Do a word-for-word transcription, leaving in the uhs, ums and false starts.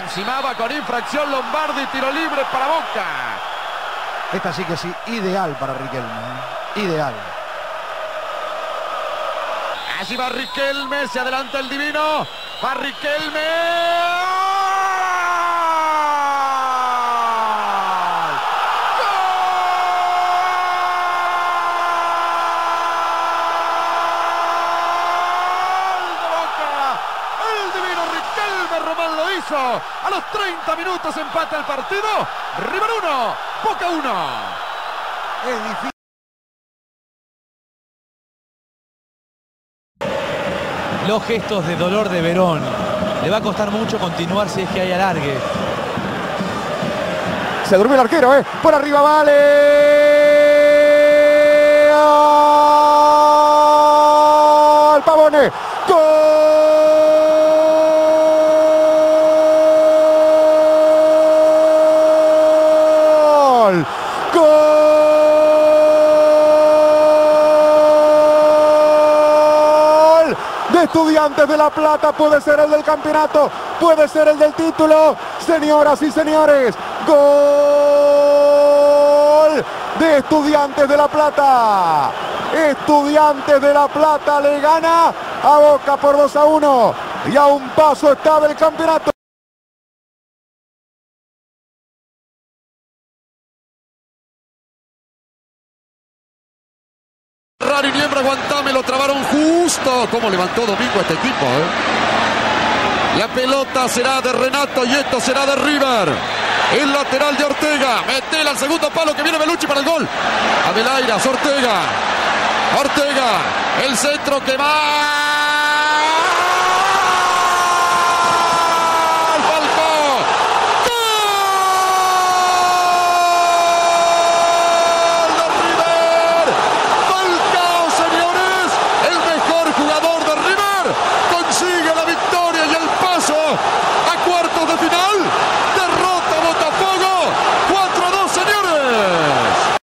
encimaba con infracción Lombardi, tiro libre para Boca. Esta sí que sí, ideal para Riquelme, ¿eh? Ideal. Allí va Riquelme, se adelanta el divino. Va Riquelme. Román lo hizo. A los treinta minutos empata el partido. River uno, Boca uno. Es difícil. Los gestos de dolor de Verón. Le va a costar mucho continuar si es que hay alargue. Se durmió el arquero, ¿eh? Por arriba vale. ¡Al Pavone! ¡Gol! De Estudiantes de La Plata, puede ser el del campeonato, puede ser el del título, señoras y señores, gol de Estudiantes de La Plata. Estudiantes de La Plata le gana a Boca por dos a uno y a un paso está del campeonato. Rari Niembra, aguantame, lo trabaron justo. Cómo levantó Domingo este equipo, ¿eh? La pelota será de Renato y esto será de River. El lateral de Ortega. Metela al segundo palo que viene Belucci para el gol. Avelairas, Ortega. Ortega. El centro que va.